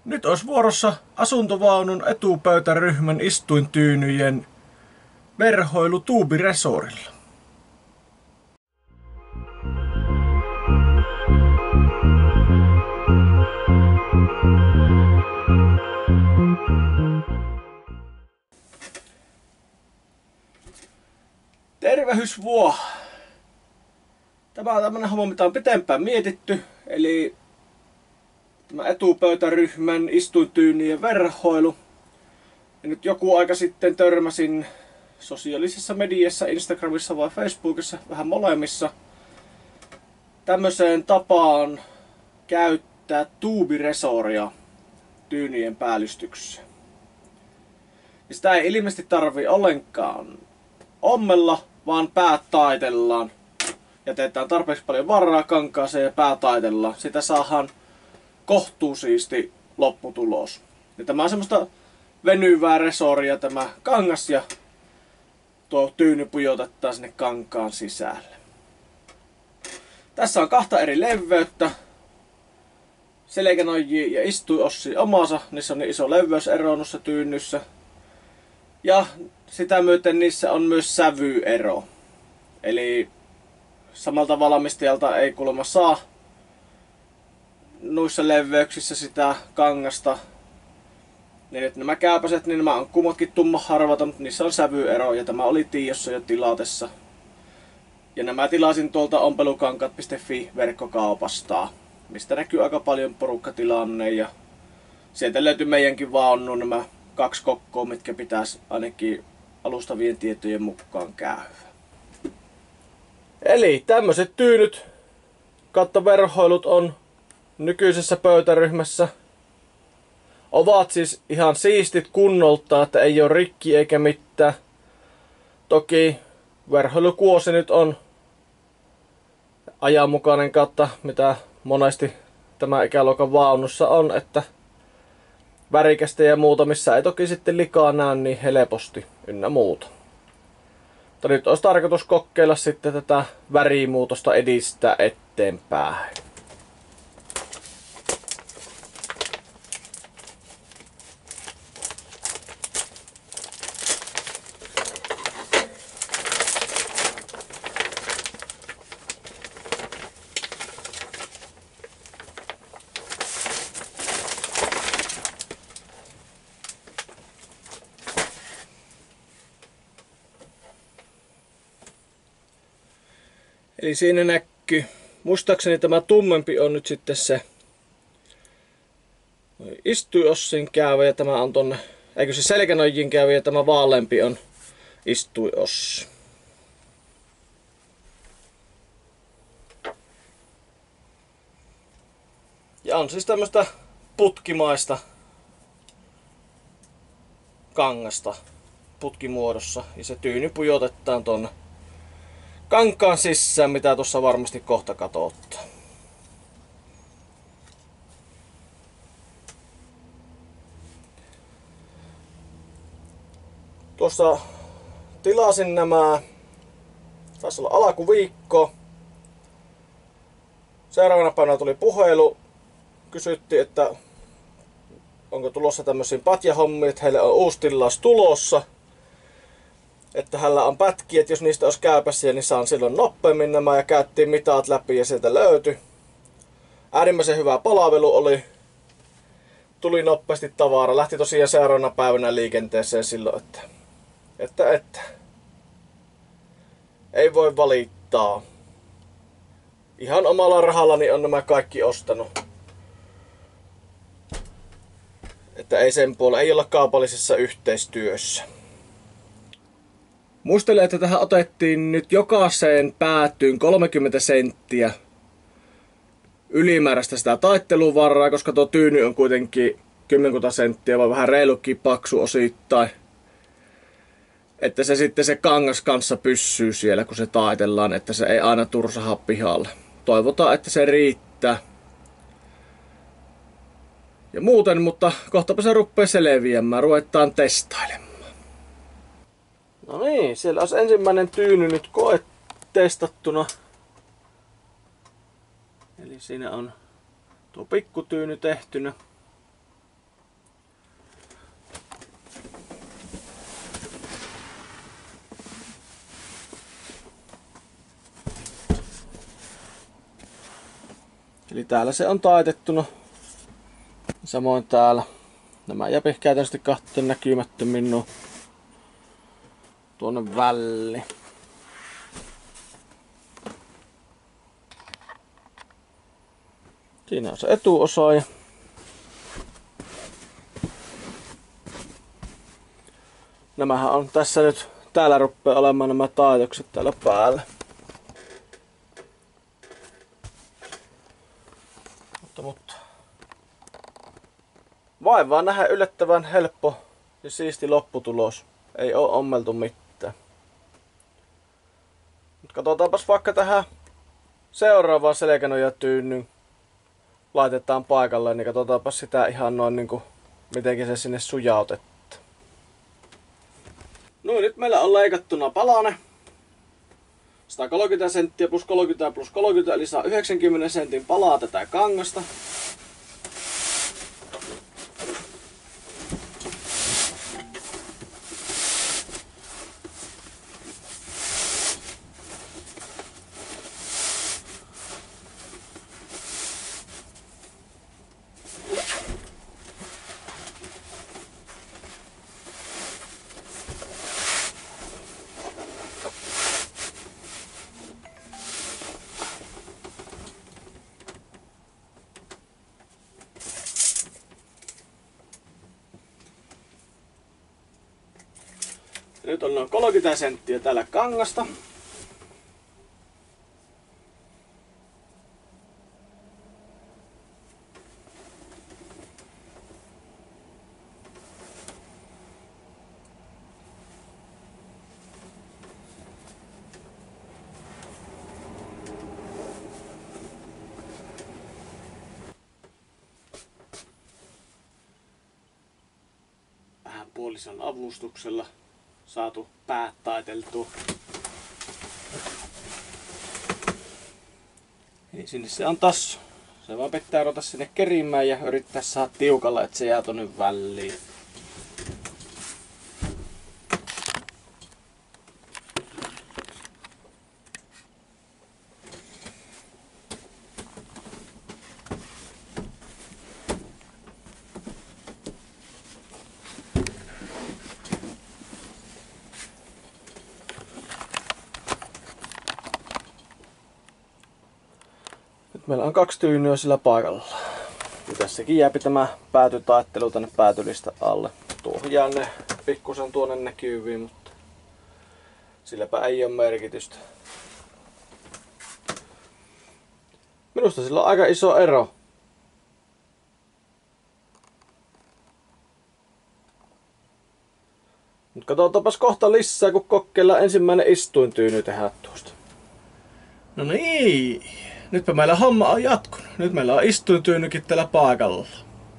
Nyt olisi vuorossa asuntovaunun etupöytäryhmän istuintyynyjen verhoilu tuubiresorilla. Tervehys vuo! Tämä on tämmönen homma, mitä on pitempään mietitty, eli tämä etupöytäryhmän istuintyynien verhoilu. Ja nyt joku aika sitten törmäsin sosiaalisessa mediassa, Instagramissa vai Facebookissa, vähän molemmissa, tämmöiseen tapaan käyttää tuubiresoria tyynien päällystyksessä. Ja sitä ei ilmeisesti tarvii ollenkaan ommella, vaan päät taitellaan. Jätetään tarpeeksi paljon varaa kankaaseen ja pää taitellaan. Sitä saadaan kohtuusiisti lopputulos. Ja tämä on semmoista venyvää resoria tämä kangas ja tuo tyyny pujotetaan sinne kankaan sisälle. Tässä on kahta eri leveyttä. Selkänojia ja istuinossia omansa. Niissä on niin iso leveysero noissa tyynnyssä. Ja sitä myöten niissä on myös sävyero. Eli samalta valmistajalta ei kuulemma saa noissa leveyksissä sitä kangasta. Niin nyt nämä kääpäset, niin nämä on kummatkin tummaharvata, mutta niissä on sävyero ja tämä oli tiedossa jo tilatessa. Ja nämä tilasin tuolta ompelukankaat.fi verkkokaupasta, mistä näkyy aika paljon porukkatilanne ja sieltä löytyy meidänkin vaunnuun nämä 2 kokkoa, mitkä pitäisi ainakin alustavien tietojen mukaan käydä. Eli tämmöiset tyynyt kattoverhoilut on nykyisessä pöytäryhmässä. Ovat siis ihan siistit kunnolta, että ei ole rikki eikä mitään. Toki verhoilukuosi nyt on ajanmukainen kautta, mitä monesti tämä ikäluokan vaunussa on, että värikästä ja muuta, missä ei toki sitten likaa näe niin helposti ynnä muuta. Mutta nyt olisi tarkoitus kokeilla sitten tätä värimuutosta edistää eteenpäin. Eli siinä näkyy. Muistaakseni tämä tummempi on nyt sitten se istuinossin käyvä ja tämä on tonne, eikö se selkänojin käyvä ja tämä vaaleampi on istuinossi. Ja on siis tämmöistä putkimaista kangasta putkimuodossa ja se tyyny pujotetaan tonne kankaan sisään, mitä tuossa varmasti kohta katsotaan. Tuossa tilasin nämä, taisi olla alkuviikko. Seuraavana päivänä tuli puhelu. Kysyttiin, että onko tulossa tämmöisiä patjahommia, että heille on uusi tilaus tulossa. Että hänellä on pätkiä, että jos niistä olisi käypäisiä, niin saan silloin nopeammin nämä ja käyttiin mitat läpi ja sieltä löytyi. Äärimmäisen hyvä palvelu oli. Tuli nopeasti tavara. Lähti tosiaan seuraavana päivänä liikenteeseen silloin, että ei voi valittaa. Ihan omalla rahallani on nämä kaikki ostanut. Että ei sen puolella, ei olla kaupallisessa yhteistyössä. Muistelen, että tähän otettiin nyt jokaiseen päätyyn 30 senttiä ylimääräistä sitä taitteluvaraa, koska tuo tyyny on kuitenkin 10 senttiä, vai vähän reilukin paksu osittain. Että se sitten se kangas kanssa pyssyy siellä, kun se taitellaan, että se ei aina tursaha pihalle. Toivotaan, että se riittää. Ja muuten, mutta kohtapa se rupeaa selviämään, ruvetaan testailemaan. No niin, siellä olisi ensimmäinen tyyny nyt testattuna. Eli siinä on tuo pikkutyyny tehtynä. Eli täällä se on taitettuna. Samoin täällä. Nämä jäpi käytännössä kahteen näkymättömin tuonne väliin. Siinä on se etuosa ja nämähän on tässä nyt, täällä rupeaa olemaan nämä taitokset täällä päällä. Mutta vain nähdä yllättävän helppo ja siisti lopputulos. Ei oo ommeltu mitään. Mut katsotaanpas vaikka tähän seuraavaan selkänojatyynnyn laitetaan paikalle, niin katsotaanpas sitä ihan noin niinku mitenkin se sinne sujautetaan. No nyt meillä on leikattuna palane. 130 senttiä plus 30 plus 30 eli saa 90 sentin palaa tätä kangasta. Nyt on noin 30 senttiä täällä kangasta. Vähän puolison avustuksella saatu päät taiteltua. Eli sinne se on tassu. Se vaan pitää ruveta sinne kerimään ja yrittää saada tiukalla, että se jää tonne väliin. Meillä on 2 tyynyä sillä paikalla. Ja tässäkin jääpi tämä päätytaittelu tänne päätylistä alle. Tuohon jää ne pikkusen tuonne näkyviin, mutta silläpä ei ole merkitystä. Minusta sillä on aika iso ero. Mutta katsotaanpas kohta lisää, kun kokeillaan ensimmäinen istuintyyny tehdä tuosta. No niin. Nytpä meillä homma on jatkunut. Nyt meillä on istuintyynykin täällä paikalla.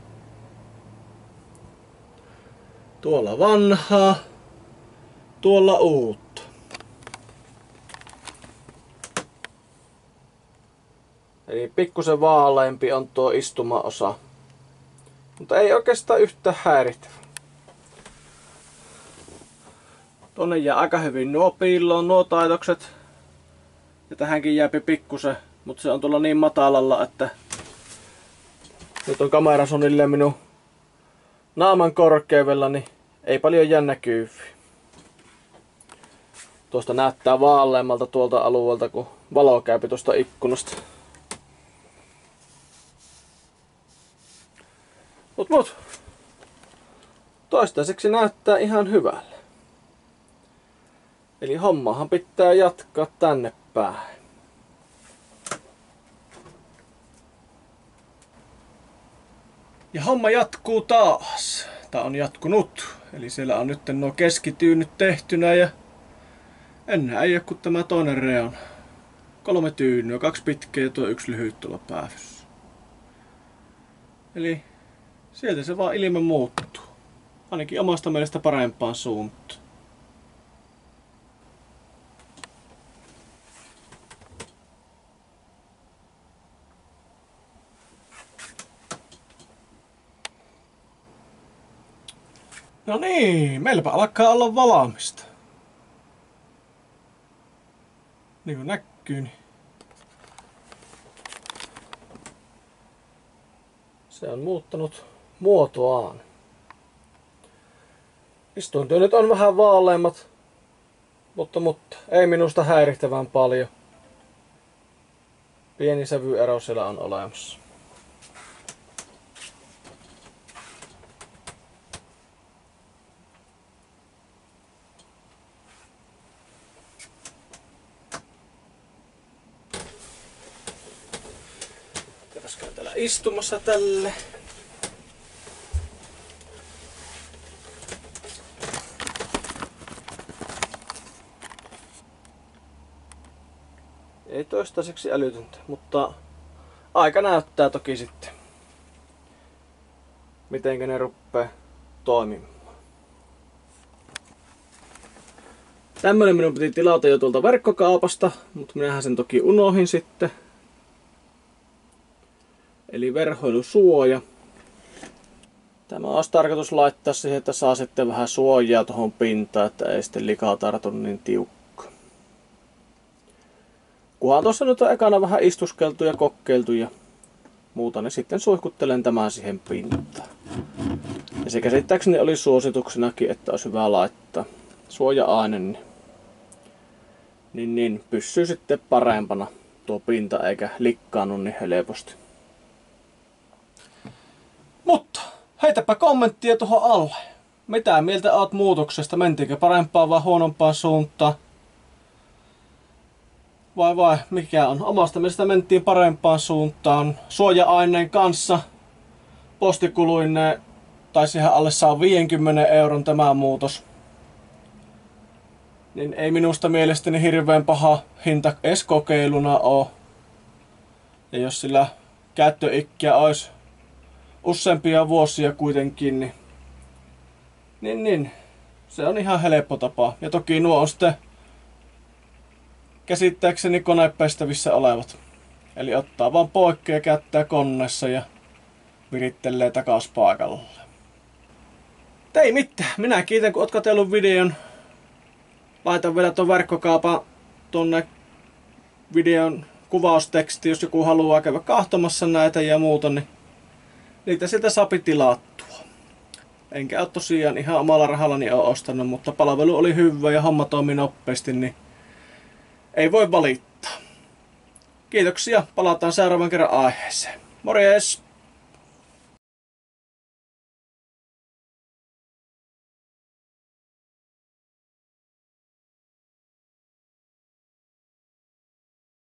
Tuolla vanhaa, tuolla uutta. Eli pikkusen vaaleampi on tuo istumaosa. Mutta ei oikeastaan yhtään häiritä. Tonne jää aika hyvin nuo piiloon, nuo taitokset. Ja tähänkin jääpi pikkusen. Mutta se on tuolla niin matalalla, että nyt on kamera suunnilleen minun naaman korkeudella, niin ei paljon jää näkyviä. Tuosta näyttää vaaleammalta tuolta alueelta, kun valo käypi tuosta ikkunasta. Mut. Toistaiseksi näyttää ihan hyvälle. Eli hommahan pitää jatkaa tänne päin. Ja homma jatkuu taas. Tää on jatkunut. Eli siellä on nyt nuo keskityynyt tehtynä ja enää ei ole kuin tämä toinen reuna. 3 tyynyä, 2 pitkiä ja tuo 1 lyhyt tuolla päädyssä. Eli sieltä se vaan ilme muuttuu. Ainakin omasta mielestä parempaan suuntaan. No niin, meilläpä alkaa olla valmista. Niin kuin näkyy, niin Se on muuttanut muotoaan. Istuintyöt on vähän vaaleimmat, mutta ei minusta häirittävän paljon. Pieni sävyero siellä on olemassa. Käydään täällä istumassa tälle. Ei toistaiseksi älytöntä, mutta aika näyttää toki sitten, mitenkä ne ruppee toimimaan. Tämmönen minun piti tilata jo tuolta verkkokaupasta, mutta minähän sen toki unohin sitten. Eli verhoilusuoja. Tämä olisi tarkoitus laittaa siihen, että saa sitten vähän suojaa tuohon pintaan, että ei sitten likaa tartu niin tiukka. Kunhan tuossa nyt on ekana vähän istuskeltu ja kokeiltu ja muuta, niin sitten suihkuttelen tämän siihen pintaan. Ja se käsittääkseni oli suosituksenakin, että olisi hyvä laittaa suoja-aine, niin pysyy sitten parempana tuo pinta eikä likkaannu niin helposti. Mutta heitäpä kommenttia tuohon alle. Mitä mieltä oot muutoksesta? Mentiinkö parempaan vai huonompaan suuntaan? Vai mikä on? Omasta mielestä mentiin parempaan suuntaan. Suoja-aineen kanssa postikuluineen taisi ihan alle saa 50 € tämä muutos. Niin ei minusta mielestäni hirveän paha hinta edes kokeiluna oo. Ja jos sillä käyttöikkiä olisi useampia vuosia kuitenkin, niin se on ihan helppo tapa. Ja toki nuo on sitten käsittääkseni konepestävissä olevat. Eli ottaa vaan poikki ja käyttää koneessa ja virittelee takas paikalle. Ei mitään, minä kiitän kun oot katsellut videon. Laitan vielä tuon verkkokaupan tuonne videon kuvausteksti, jos joku haluaa käydä kahtomassa näitä ja muuta, niin niitä sieltä saapi tilattua. Enkä ole tosiaan ihan omalla rahallani ole ostanut, mutta palvelu oli hyvä ja homma toimi nopeasti, niin ei voi valittaa. Kiitoksia, palataan seuraavan kerran aiheeseen. Morjes!